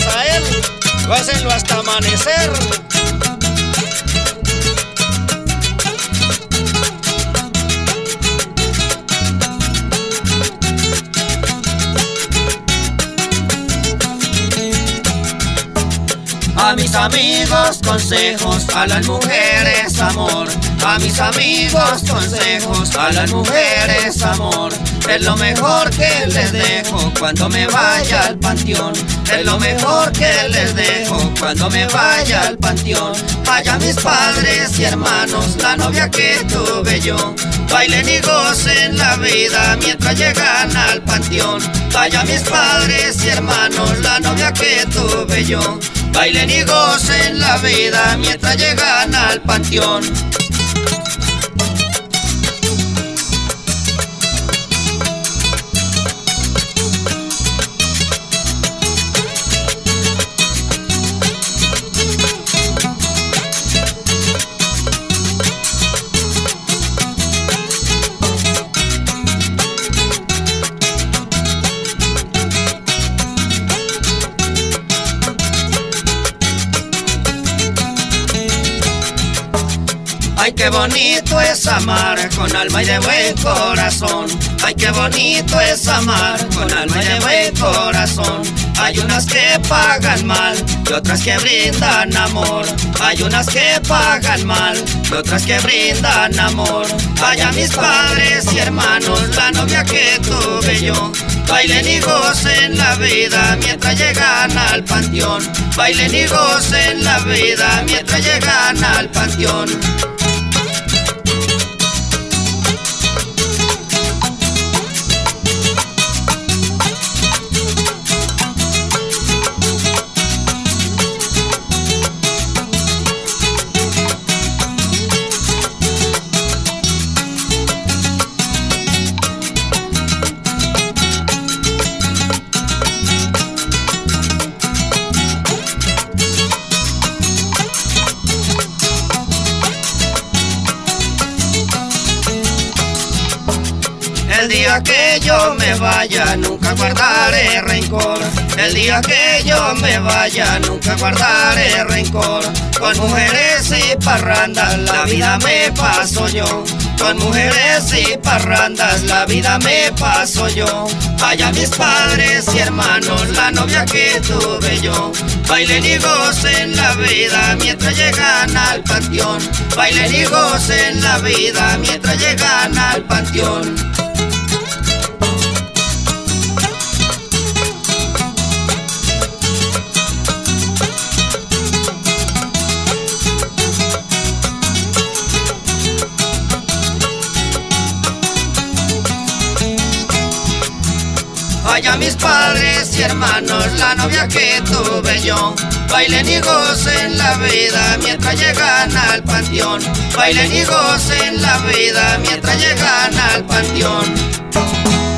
para él, gócenlo hasta amanecer. A mis amigos consejos, a las mujeres amor. A mis amigos consejos, a las mujeres amor. Es lo mejor que les dejo cuando me vaya al panteón. Es lo mejor que les dejo cuando me vaya al panteón. Vaya mis padres y hermanos, la novia que tuve yo. Bailen y gocen la vida mientras llegan al panteón. Vaya mis padres y hermanos, la novia que tuve yo. Bailen y gocen la vida mientras llegan al panteón. Ay, qué bonito es amar con alma y de buen corazón. Ay, qué bonito es amar con alma y de buen corazón. Hay unas que pagan mal y otras que brindan amor. Hay unas que pagan mal y otras que brindan amor. Vaya mis padres y hermanos, la novia que tuve yo. Bailen y gocen la vida mientras llegan al panteón. Bailen y gocen la vida mientras llegan al panteón. El día que yo me vaya nunca guardaré rencor. El día que yo me vaya nunca guardaré rencor. Con mujeres y parrandas la vida me paso yo. Con mujeres y parrandas la vida me paso yo. Vaya mis padres y hermanos, la novia que tuve yo. Bailen y gocen la vida mientras llegan al panteón. Bailen y gocen la vida mientras llegan al panteón. Vaya mis padres y hermanos, la novia que tuve yo. Bailen y gocen la vida mientras llegan al panteón. Bailen y gocen la vida mientras llegan al panteón.